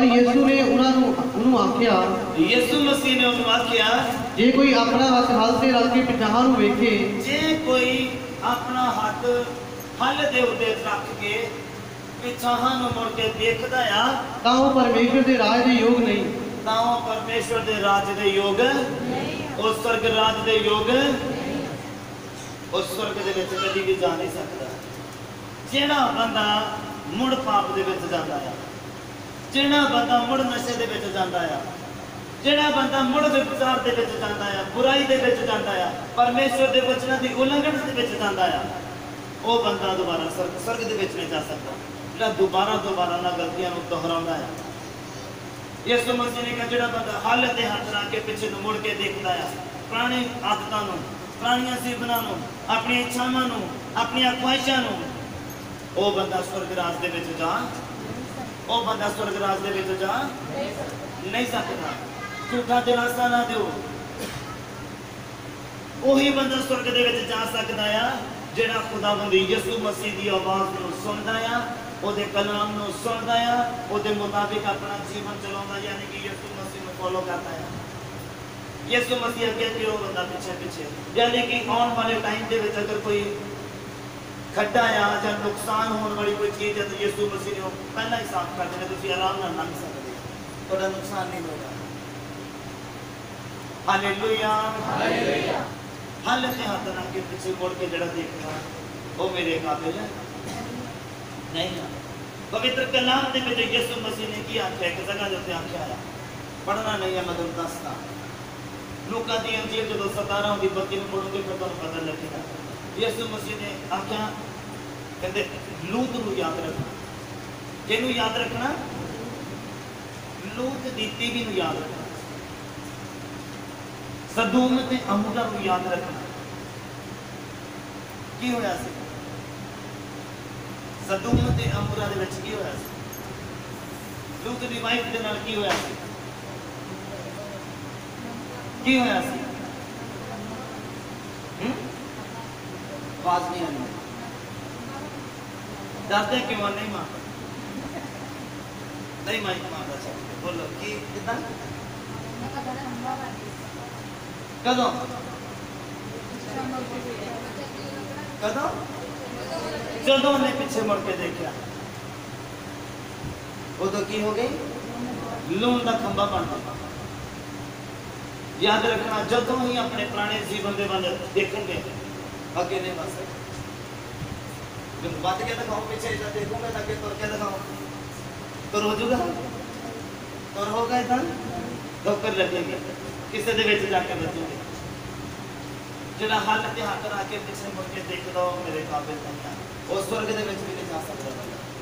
यीशु ने उन्होंने आख्या, यीशु मसीह ने उन्होंने आख्या, जे कोई अपना हाथ हल से रख के पिछां नूं वेखे, जे कोई अपना हाथ हल दे उत्ते रख के पिछां नूं मुड़ के देखदा आ, तां ओह परमेश्वर दे राज दे योग नहीं। तां ओह परमेश्वर दे राज दे योग उस स्वर्ग राज दे योग उस स्वर्ग दे विच कदी भी जा नहीं सकदा। जेड़ा बंदा मुड़ पाप दे विच जांदा है, जेड़ा बंदा मुड़ नशे दे विच जांदा है, जेड़ा बंदा मुड़ व्यभिचार दे विच जांदा है, बुराई दे विच जांदा है, परमेश्वर दे वचनां दी उल्लंघन दे विच जांदा है, वो बंदा दोबारा स्वर्ग दे विच नहीं जा सकता। जेड़ा दोबारा ना गलतियां नूं दोहराउंदा है। यीशु मसीह ने कहा, जेड़ा बंदा हल ते हाथ रख के पिछे नूं मुड़ के देखदा है, पुरानी आदतां नूं, पुरानियां सीवनां नूं, अपनी इच्छावां नूं, अपनी ख्वाहिशां नूं, वो बंदा स्वर्ग राज दे विच जा, वो बंदा स्वर्ग राज दे विच जा नहीं सकता। झूठा दिलासा ना दिओ। वही बंदा स्वर्ग दे विच जा सकदा है जेड़ा खुदावंद यीशु मसीह दी आवाज़ नूं सुनदा है, ओदे कलाम नूं सुनदा है, ओदे मुताबिक अपना जीवन चलाउंदा, यानी कि यीशु मसीह नूं फॉलो करता है। यीशु मसीह अगे अगे वो बंदा पिछे पिछे, यानी कि आने वाले टाइम दे विच अगर कोई खड्डा या नुकसान होने वाली कोई चीज़ है तो यीशु मसीह ने पहला ही साफ कर देना, तुसीं आराम नाल लंघ सकदे हो, तुहाडा नुकसान नहीं होगा। Hallelujah, hallelujah. हल ते हाथ रख के पिछे मुड़ के जड़ा देखना वो मेरे काबिल नहीं है। पवित्र कलाम दे विच यीशु मसीह ने की आख्या, एक जगह दे उत्ते आख्या है, पढ़ना नहीं है मैं तुहानूं दसदा। लूका दी अंजील जदों 17 दी 32 नूं पढ़ोगे फिर तुहानूं पता लगेगा। यीशु मसीह ने आख्या, कहते लूत नूं याद रखना। किहनूं याद रखना? लूत दी तीवी नूं याद रखना, सदूम ते अमूरा नूं याद रखना। की होया सी? सदूम ते अमूरा दे विच की होया सी? लूत दी वाइफ दे नाल की होया सी? की होया सी? आवाज नहीं आ रही, डरते क्यों? नहीं मां नहीं माइक मारदा चल बोलो की किदां कदों कदों जदों ने पीछे मुड़ के देखा उदों की हो गई? लून का खंबा बन गया। याद रखना, जदों ही अपने पुराने जीवन के वाल देखेंगे अगे नहीं बस बच के दिखाओ, पीछे देखोगे तो अगे तुर के दिखाओ, तुर हो जाऊगा, तुर होगा इधर ठोकर लगेगी, किसी दे विच जाके बचोगे। जेड़ा हल ते हाथ रख के पिछे मुड़ के देख दो मेरे काबिल नहीं है, वो स्वर्ग दे विच भी नहीं जा सकता।